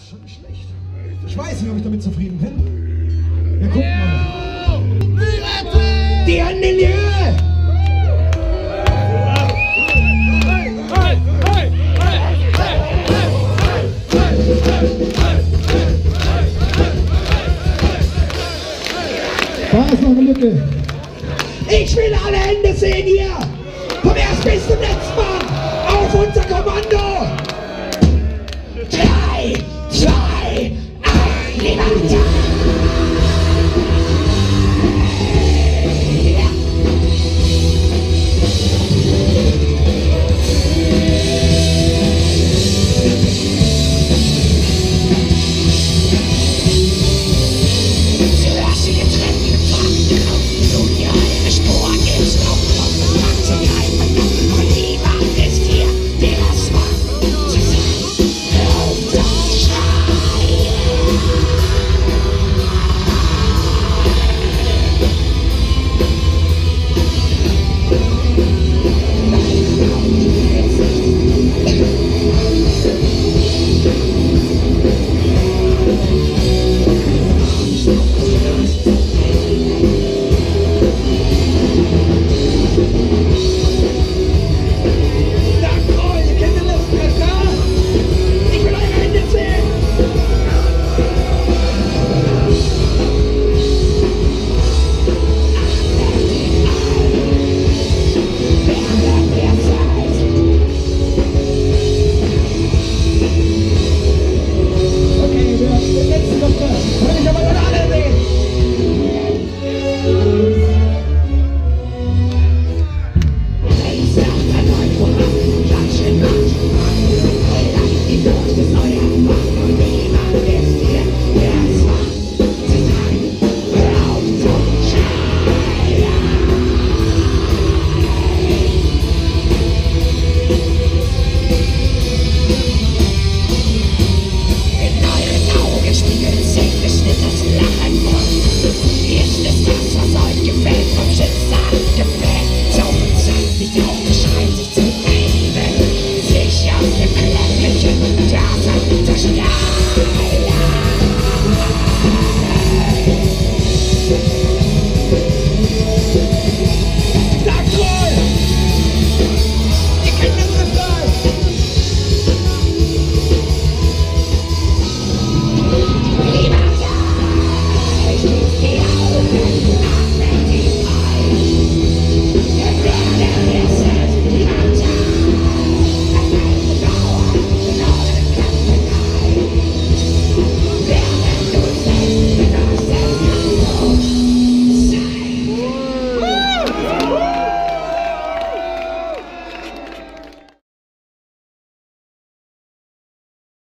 schon nicht schlecht. Ich weiß nicht, ob ich damit zufrieden bin. Wir gucken mal. Die Hände in die Höhe! Da ist noch eine Lücke. Ich will alle Hände sehen hier. Vom erst bis zum letzten Mal. Auf unser Kommando. 3, 2, 1,